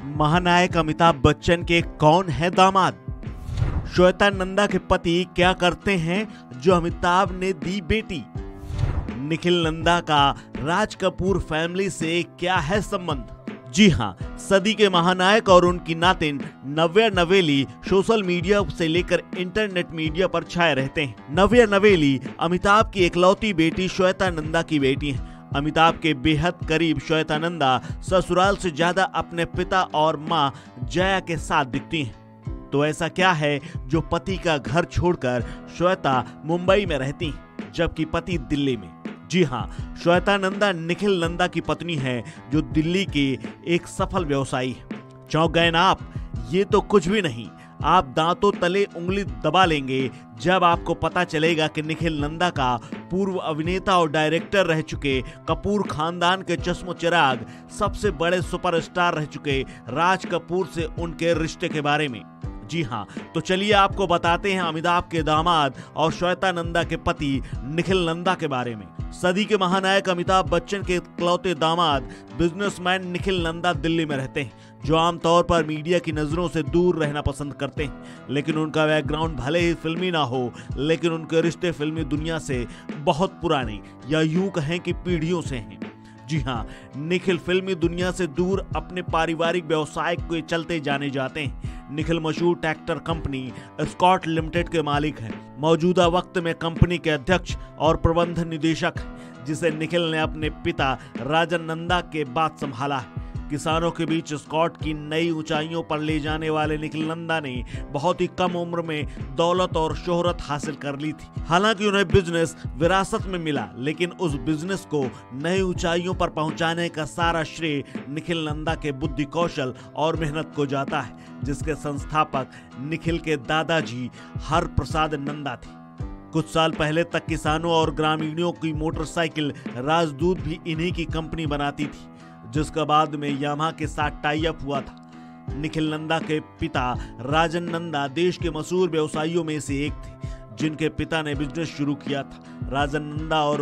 महानायक अमिताभ बच्चन के कौन है दामाद? श्वेता नंदा के पति क्या करते हैं जो अमिताभ ने दी बेटी? निखिल नंदा का राज कपूर फैमिली से क्या है संबंध? जी हाँ, सदी के महानायक और उनकी नातिन नव्या नवेली सोशल मीडिया से लेकर इंटरनेट मीडिया पर छाए रहते हैं। नव्या नवेली अमिताभ की इकलौती बेटी श्वेता नंदा की बेटी हैं। अमिताभ के बेहद करीब श्वेता नंदा ससुराल से ज्यादा अपने पिता और मां जया के साथ दिखती हैं। तो ऐसा क्या है जो पति का घर छोड़कर श्वेता मुंबई में रहती हैं, जबकि पति दिल्ली में? जी हाँ, श्वेता नंदा निखिल नंदा की पत्नी है जो दिल्ली के एक सफल व्यवसायी है। चौंक गए ना आप? ये तो कुछ भी नहीं, आप दांतों तले उंगली दबा लेंगे जब आपको पता चलेगा कि निखिल नंदा का पूर्व अभिनेता और डायरेक्टर रह चुके कपूर खानदान के चश्मो चिराग सबसे बड़े सुपरस्टार रह चुके राज कपूर से उनके रिश्ते के बारे में। जी हाँ, तो चलिए आपको बताते हैं अमिताभ के दामाद और श्वेता नंदा के पति निखिल नंदा के बारे में। सदी के महानायक अमिताभ बच्चन के इकलौते दामाद बिजनेसमैन निखिल नंदा दिल्ली में रहते हैं, जो आमतौर पर मीडिया की नजरों से दूर रहना पसंद करते हैं। लेकिन उनका बैकग्राउंड भले ही फिल्मी ना हो, लेकिन उनके रिश्ते फिल्मी दुनिया से बहुत पुराने या यूं कहें कि पीढ़ियों से हैं। जी हाँ, निखिल फिल्मी दुनिया से दूर अपने पारिवारिक व्यवसाय के चलते जाने जाते हैं। निखिल मशहूर ट्रैक्टर कंपनी स्कॉट लिमिटेड के मालिक हैं। मौजूदा वक्त में कंपनी के अध्यक्ष और प्रबंध निदेशक हैं, जिसे निखिल ने अपने पिता राजन नंदा के बाद संभाला है। किसानों के बीच स्कॉट की नई ऊंचाइयों पर ले जाने वाले निखिल नंदा ने बहुत ही कम उम्र में दौलत और शोहरत हासिल कर ली थी। हालांकि उन्हें बिजनेस विरासत में मिला, लेकिन उस बिजनेस को नई ऊंचाइयों पर पहुंचाने का सारा श्रेय निखिल नंदा के बुद्धि कौशल और मेहनत को जाता है, जिसके संस्थापक निखिल के दादाजी हर प्रसाद नंदा थे। कुछ साल पहले तक किसानों और ग्रामीणों की मोटरसाइकिल राजदूत भी इन्हीं की कंपनी बनाती थी, जिसका बाद में यामाहा के साथ टाई अप हुआ था। निखिल नंदा के पिता राजन नंदा देश के मशहूर व्यवसायियों में से एक थे, जिनके पिता ने बिजनेस शुरू किया था। राजन नंदा और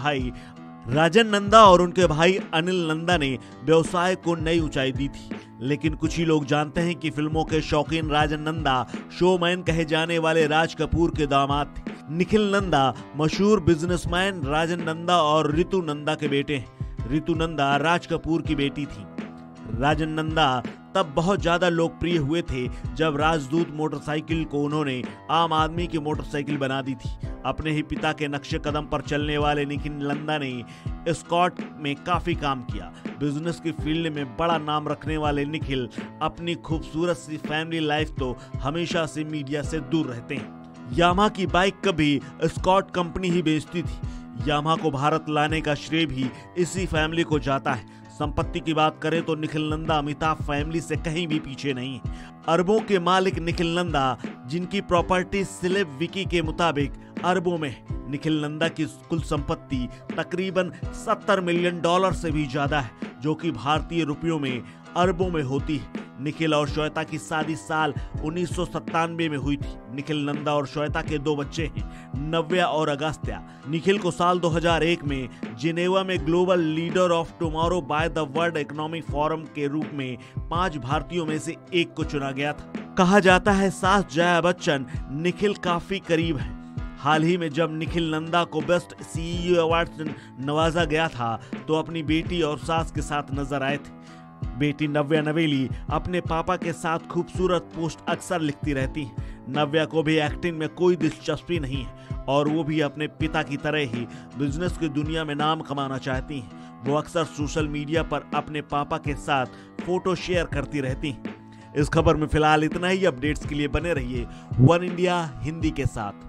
उनके भाई अनिल नंदा ने व्यवसाय को नई ऊंचाई दी थी। लेकिन कुछ ही लोग जानते हैं कि फिल्मों के शौकीन राजन नंदा शोमैन कहे जाने वाले राज कपूर के दामाद थे। निखिल नंदा मशहूर बिजनेसमैन राजन नंदा और रितु नंदा के बेटे हैं। रितु नंदा राज कपूर की बेटी थी। राजन नंदा तब बहुत ज्यादा लोकप्रिय हुए थे जब राजदूत मोटरसाइकिल को उन्होंने आम आदमी की मोटरसाइकिल बना दी थी। अपने ही पिता के नक्शे कदम पर चलने वाले निखिल नंदा ने स्कॉट में काफी काम किया। बिजनेस की फील्ड में बड़ा नाम रखने वाले निखिल अपनी खूबसूरत सी फैमिली लाइफ तो हमेशा से मीडिया से दूर रहते हैं। यामाहा की बाइक कभी स्कॉट कंपनी ही बेचती थी। यामाहा को भारत लाने का श्रेय भी इसी फैमिली को जाता है। संपत्ति की बात करें तो निखिल नंदा अमिताभ फैमिली से कहीं भी पीछे नहीं है। अरबों के मालिक निखिल नंदा, जिनकी प्रॉपर्टी सिलेब विकी के मुताबिक अरबों में है। निखिल नंदा की कुल संपत्ति तकरीबन $70 मिलियन से भी ज्यादा है, जो कि भारतीय रुपयों में अरबों में होती है। निखिल और श्वेता की शादी साल 1997 में हुई थी। निखिल नंदा और श्वेता के 2 बच्चे हैं, नव्या और अगस्त्या। निखिल को साल 2001 में जिनेवा में global leader of tomorrow by the world economic forum के रूप में 5 भारतीयों में से एक को चुना गया था। कहा जाता है सास जया बच्चन निखिल काफी करीब है। हाल ही में जब निखिल नंदा को बेस्ट सीईओ अवार्ड से नवाजा गया था, तो अपनी बेटी और सास के साथ नजर आए थे। बेटी नव्या नवेली अपने पापा के साथ खूबसूरत पोस्ट अक्सर लिखती रहती हैं। नव्या को भी एक्टिंग में कोई दिलचस्पी नहीं है और वो भी अपने पिता की तरह ही बिजनेस की दुनिया में नाम कमाना चाहती हैं। वो अक्सर सोशल मीडिया पर अपने पापा के साथ फोटो शेयर करती रहती हैं। इस खबर में फिलहाल इतना ही। अपडेट्स के लिए बने रहिए वन इंडिया हिंदी के साथ।